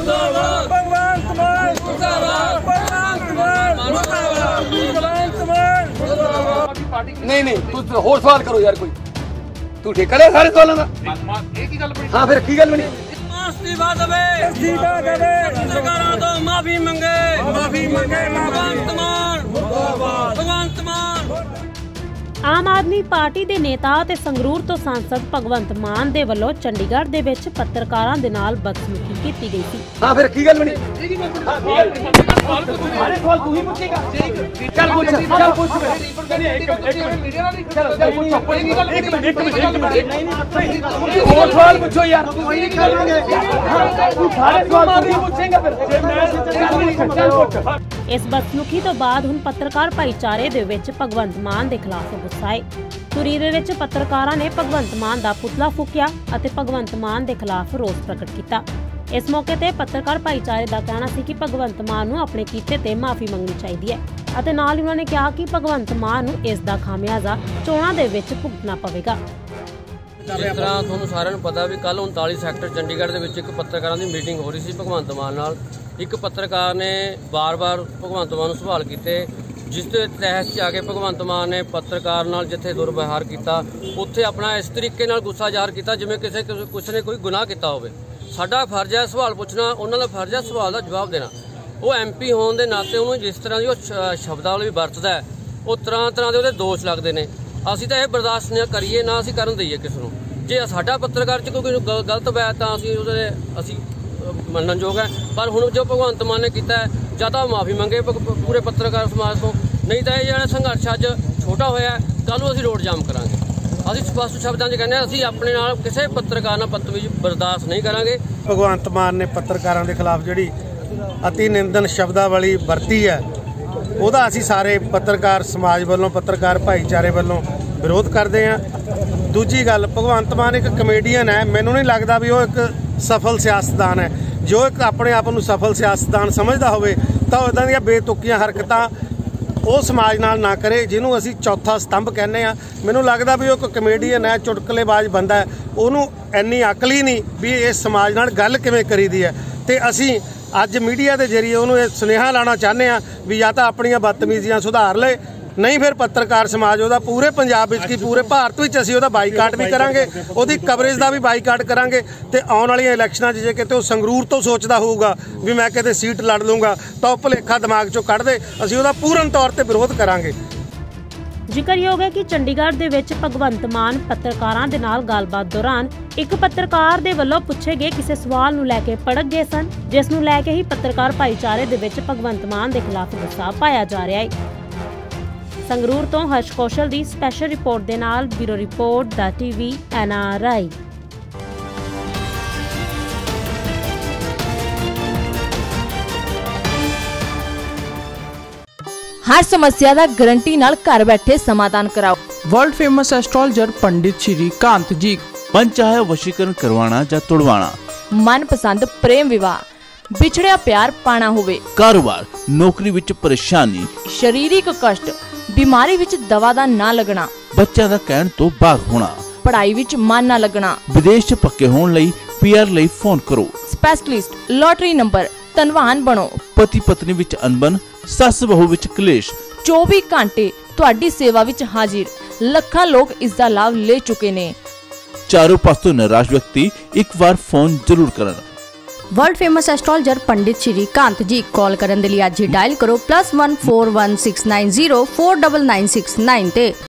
नहीं तू होर सवाल करो यार कोई तू ठेका लिया सारे सवालों का हाँ फिर की गल बनी माफी मंगे भगवंत मान। आम आदमी पार्टी ਦੇ ਨੇਤਾ ਤੇ ਸੰਗਰੂਰ ਤੋਂ सांसद ਭਗਵੰਤ ਮਾਨ ਦੇ ਵੱਲੋਂ ਚੰਡੀਗੜ੍ਹ ਦੇ ਵਿੱਚ ਪੱਤਰਕਾਰਾਂ ਦੇ ਨਾਲ ਬਦਸਲੂਕੀ ਕੀਤੀ ਗਈ ਸੀ। ਹਾਂ ਫਿਰ ਕੀ ਗੱਲ ਬਣੀ ਸਾਰੇ ਸਵਾਲ ਤੂੰ ਹੀ ਪੁੱਛੇਗਾ ਚੱਲ ਪੁੱਛ ਹੋਰ ਸਵਾਲ ਪੁੱਛੋ ਯਾਰ ਸਾਰੇ ਸਵਾਲ ਤੂੰ ਹੀ ਪੁੱਛੇਗਾ ਫਿਰ ਇਸ ਬਦਸਲੂਕੀ ਤੋਂ ਬਾਅਦ ਹੁਣ ਪੱਤਰਕਾਰ ਭਾਈਚਾਰੇ ਦੇ ਵਿੱਚ ਭਗਵੰਤ ਮਾਨ ਦੇ ਖਿਲਾਫ ਗੁੱਸਾ ਹੈ। ਤੁਰੀ ਦੇ ਵਿੱਚ ਪੱਤਰਕਾਰਾਂ ਨੇ ਭਗਵੰਤ ਮਾਨ ਦਾ ਪੁਤਲਾ ਫੂਕਿਆ ਅਤੇ ਭਗਵੰਤ ਮਾਨ ਦੇ ਖਿਲਾਫ ਰੋਸ ਪ੍ਰਗਟ ਕੀਤਾ। ਇਸ ਮੌਕੇ ਤੇ ਪੱਤਰਕਾਰ ਭਾਈਚਾਰੇ ਦਾ ਕਹਿਣਾ ਸੀ ਕਿ ਭਗਵੰਤ ਮਾਨ ਨੂੰ ਆਪਣੇ ਕੀਤੇ ਤੇ ਮਾਫੀ ਮੰਗਣੀ ਚਾਹੀਦੀ ਹੈ ਅਤੇ ਨਾਲ ਹੀ ਉਹਨਾਂ ਨੇ ਕਿਹਾ ਕਿ ਭਗਵੰਤ ਮਾਨ ਨੂੰ ਇਸ ਦਾ ਖਾਮਿਆਜ਼ਾ ਚੋਣਾਂ ਦੇ ਵਿੱਚ ਭੁਗਤਣਾ ਪਵੇਗਾ। ਜਿਸ ਤਰ੍ਹਾਂ ਤੁਹਾਨੂੰ ਸਾਰਿਆਂ ਨੂੰ ਪਤਾ ਵੀ ਕੱਲ 39 ਸੈਕਟਰ ਚੰਡੀਗੜ੍ਹ ਦੇ ਵਿੱਚ ਇੱਕ ਪੱਤਰਕਾਰਾਂ ਦੀ ਮੀਟਿੰਗ ਹੋ ਰਹੀ ਸੀ ਭਗਵੰਤ ਮਾਨ ਨਾਲ। ਇੱਕ ਪੱਤਰਕਾਰ ਨੇ ਬਾਰ-ਬਾਰ ਭਗਵੰਤ ਮਾਨ ਨੂੰ ਸਵਾਲ ਕੀਤੇ ਜਿਸ ਦੇ ਤਹਿਤ ਜਾ ਕੇ ਭਗਵੰਤ ਮਾਨ ਨੇ ਪੱਤਰਕਾਰ ਨਾਲ ਜਿੱਥੇ ਦੁਰਵਿਵਹਾਰ ਕੀਤਾ ਉੱਥੇ ਆਪਣਾ ਇਸ ਤਰੀਕੇ ਨਾਲ ਗੁੱਸਾ ਜ਼ਾਹਰ ਕੀਤਾ ਜਿਵੇਂ ਕਿਸੇ ਨੇ ਕੋਈ ਗੁਨਾਹ ਕੀਤਾ ਹੋਵੇ। ਸਾਡਾ ਫਰਜ਼ ਹੈ ਸਵਾਲ ਪੁੱਛਣਾ, ਉਹਨਾਂ ਦਾ ਫਰਜ਼ ਹੈ ਸਵਾਲ ਦਾ ਜਵਾਬ ਦੇਣਾ। ਉਹ ਐਮਪੀ ਹੋਣ ਦੇ ਨਾਤੇ ਉਹਨੂੰ ਜਿਸ ਤਰ੍ਹਾਂ ਦੀ ਉਹ ਸ਼ਬਦਾਵਲੀ ਵਰਤਦਾ ਹੈ ਉਹ ਤਰ੍ਹਾਂ ਦੇ ਉਹਦੇ ਦੋਸ਼ ਲੱਗਦੇ ਨੇ। ਅਸੀਂ ਤਾਂ ਇਹ ਬਰਦਾਸ਼ਤ ਨਾ ਕਰੀਏ ਨਾ ਅਸੀਂ ਕਰਨ ਦਈਏ ਕਿਸੇ ਨੂੰ। ਜੇ ਸਾਡਾ ਪੱਤਰਕਾਰ 'ਚ ਕੋਈ ਗਲਤ ਹੋਇਆ ਤਾਂ ਅਸੀਂ ਮੰਨਣਯੋਗ ਹੈ, ਪਰ ਹੁਣ ਜੋ ਭਗਵੰਤ ਮਾਨ ਨੇ ਕੀਤਾ ਹੈ ਜਾਂ ਤਾਂ ਮਾਫੀ ਮੰਗੇ ਪੂਰੇ ਪੱਤਰਕਾਰ ਸਮਾਜ ਤੋਂ, ਨਹੀਂ ਤਾਂ ਇਹ ਜਿਹੜਾ ਸੰਘਰਸ਼ ਅੱਜ ਛੋਟਾ ਹੋਇਆ ਕੱਲ੍ਹ ਨੂੰ ਅਸੀਂ ਰੋਡ ਜਾਮ ਕਰਾਂਗੇ। ਅਸੀਂ ਸਪਸ਼ਟ ਸ਼ਬਦਾਂ 'ਚ ਕਹਿੰਦੇ ਹਾਂ ਅਸੀਂ ਆਪਣੇ ਨਾਲ ਕਿਸੇ ਪੱਤਰਕਾਰ ਨਾਲ ਬਦਤਮੀਜ਼ੀ ਬਰਦਾਸ਼ਤ ਨਹੀਂ ਕਰਾਂਗੇ। ਭਗਵੰਤ ਮਾਨ ਨੇ ਪੱਤਰਕਾਰਾਂ ਦੇ ਖਿਲਾਫ ਜਿਹੜੀ ਅਤੀ ਨਿੰਦਨ ਸ਼ਬਦਾਵਲੀ ਵਰਤੀ ਹੈ ਉਹਦਾ ਅਸੀਂ ਸਾਰੇ ਪੱਤਰਕਾਰ ਸਮਾਜ ਵੱਲੋਂ ਪੱਤਰਕਾਰ ਭਾਈਚਾਰੇ ਵੱਲੋਂ ਵਿਰੋਧ ਕਰਦੇ ਹਾਂ। ਦੂਜੀ ਗੱਲ, ਭਗਵੰਤ ਮਾਨ ਇੱਕ ਕਮੇਡੀਅਨ ਹੈ, ਮੈਨੂੰ ਨਹੀਂ ਲੱਗਦਾ ਵੀ ਉਹ ਇੱਕ ਸਫਲ ਸਿਆਸਤਦਾਨ ਹੈ। ਜੋ ਇੱਕ ਆਪਣੇ ਆਪ ਨੂੰ ਸਫਲ ਸਿਆਸਤਦਾਨ ਸਮਝਦਾ ਹੋਵੇ ਤਾਂ ਇੱਦਾਂ ਦੀਆਂ ਬੇਤੁਕੀਆਂ ਹਰਕਤਾਂ ਉਹ ਸਮਾਜ ਨਾਲ ਨਾ ਕਰੇ ਜਿਹਨੂੰ ਅਸੀਂ ਚੌਥਾ ਸਤੰਭ ਕਹਿੰਦੇ ਆ। ਮੈਨੂੰ ਲੱਗਦਾ ਵੀ ਉਹ ਇੱਕ ਕਮੇਡੀਅਨ ਹੈ, ਚੁਟਕਲੇਬਾਜ਼ ਬੰਦਾ ਹੈ, ਉਹਨੂੰ ਇੰਨੀ ਅਕਲ ਹੀ ਨਹੀਂ ਵੀ ਇਸ ਸਮਾਜ ਨਾਲ ਗੱਲ ਕਿਵੇਂ ਕਰੀਦੀ ਹੈ। ਤੇ ਅਸੀਂ ਅੱਜ ਮੀਡੀਆ ਦੇ ਜ਼ਰੀਏ ਉਹਨੂੰ ਇਹ ਸੁਨੇਹਾ ਲਾਉਣਾ ਚਾਹੁੰਦੇ ਆ ਵੀ ਜਾਂ ਤਾਂ ਆਪਣੀਆਂ ਬਦਤਮੀਜ਼ੀਆਂ ਸੁਧਾਰ ਲਏ, ਨਹੀਂ ਫਿਰ ਪੱਤਰਕਾਰ ਸਮਾਜ ਉਹਦਾ ਪੂਰੇ ਪੰਜਾਬ ਵਿੱਚ ਕੀ ਪੂਰੇ ਭਾਰਤ ਵਿੱਚ ਅਸੀਂ ਉਹਦਾ ਬਾਈਕਾਟ ਵੀ ਕਰਾਂਗੇ, ਉਹਦੀ ਕਵਰੇਜ ਦਾ ਵੀ ਬਾਈਕਾਟ ਕਰਾਂਗੇ। ਤੇ ਆਉਣ ਵਾਲੀਆਂ ਇਲੈਕਸ਼ਨਾਂ 'ਚ ਜੇ ਕਿਤੇ ਉਹ ਸੰਗਰੂਰ ਤੋਂ ਸੋਚਦਾ ਹੋਊਗਾ ਵੀ ਮੈਂ ਕਿਤੇ ਸੀਟ ਲੜ ਲੂੰਗਾ ਤਾਂ ਉਹ ਭੁਲੇਖਾ ਦਿਮਾਗ 'ਚੋਂ ਕੱਢ ਦੇ, ਅਸੀਂ ਉਹਦਾ ਪੂਰਨ ਤੌਰ ਤੇ ਵਿਰੋਧ ਕਰਾਂਗੇ। ਜ਼ਿਕਰਯੋਗ ਹੈ ਕਿ ਚੰਡੀਗੜ੍ਹ ਦੇ ਵਿੱਚ ਭਗਵੰਤ ਮਾਨ ਪੱਤਰਕਾਰਾਂ ਦੇ ਨਾਲ ਗੱਲਬਾਤ ਦੌਰਾਨ ਇੱਕ ਪੱਤਰਕਾਰ ਦੇ ਵੱਲੋਂ ਪੁੱਛੇ ਗਏ ਕਿਸੇ ਸਵਾਲ ਨੂੰ ਲੈ ਕੇ ਭੜਕ ਗਏ ਸਨ, ਜਿਸ ਨੂੰ ਲੈ ਕੇ ਹੀ ਪੱਤਰਕਾਰ ਭਾਈਚਾਰੇ ਦੇ ਵਿੱਚ ਭਗਵੰਤ ਮਾਨ ਦੇ ਖਿਲਾਫ ਗੁੱਸਾ ਪਾਇਆ ਜਾ ਰਿਹਾ ਹੈ। ਸੰਗਰੂਰ ਤੋਂ ਹਰਸ਼ ਕੌਸ਼ਲ ਦੀ ਸਪੈਸ਼ਲ ਰਿਪੋਰਟ ਦੇ ਨਾਲ ਬਿਊਰੋ ਰਿਪੋਰਟ ਦਾ ਟੀਵੀ NRI। हर समस्या का गारंटी नाल घर बैठे समाधान कराओ। World famous astrologer Pandit Shri Kant ji. मन चाहे वशीकरण करवाना या तोड़वाना, मन पसंद प्रेम विवाह, बिछड़िया प्यार पाना होवे, कारोबार नौकरी विच परेशानी, शरीरिक कष्ट, बीमारी विच दवा दा ना लगना, बच्चा दा कहण तो बाग होना, पढ़ाई विच मन ना लगना, विदेश च पक्के होण लई PR लई फोन करो। स्पेशलिस्ट लॉटरी नंबर, धनवान बनो। पति पत्नी विच अनबन, सस बहू विच कलेश, 24 घंटे तुहाडी सेवा विच हाजिर। ਲੱਖਾਂ ਲੋਕ ਇਸ ਦਾ ਲਾਭ ले चुके ने। चारों पासों निराश व्यक्ति एक बार फोन जरूर करन। World famous astrologer Pandit Shri Kant ji call करने के लिए आज ही डायल करो +1 4169049969 ते।